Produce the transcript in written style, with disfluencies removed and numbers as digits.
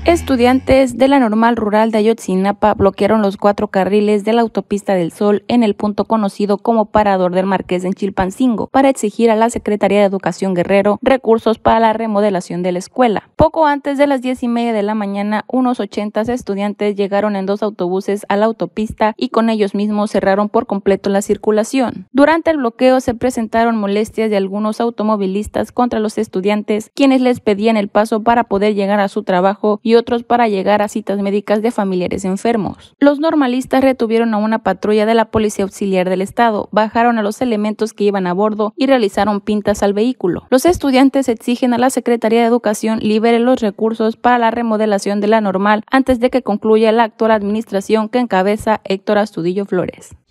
Estudiantes de la Normal Rural de Ayotzinapa bloquearon los 4 carriles de la Autopista del Sol en el punto conocido como Parador del Marqués en Chilpancingo para exigir a la Secretaría de Educación Guerrero recursos para la remodelación de la escuela. Poco antes de las 10:30 de la mañana, unos 80 estudiantes llegaron en 2 autobuses a la autopista y con ellos mismos cerraron por completo la circulación. Durante el bloqueo se presentaron molestias de algunos automovilistas contra los estudiantes, quienes les pedían el paso para poder llegar a su trabajo y otros para llegar a citas médicas de familiares enfermos. Los normalistas retuvieron a una patrulla de la Policía Auxiliar del Estado, bajaron a los elementos que iban a bordo y realizaron pintas al vehículo. Los estudiantes exigen a la Secretaría de Educación libere los recursos para la remodelación de la Normal antes de que concluya la actual administración que encabeza Héctor Astudillo Flores.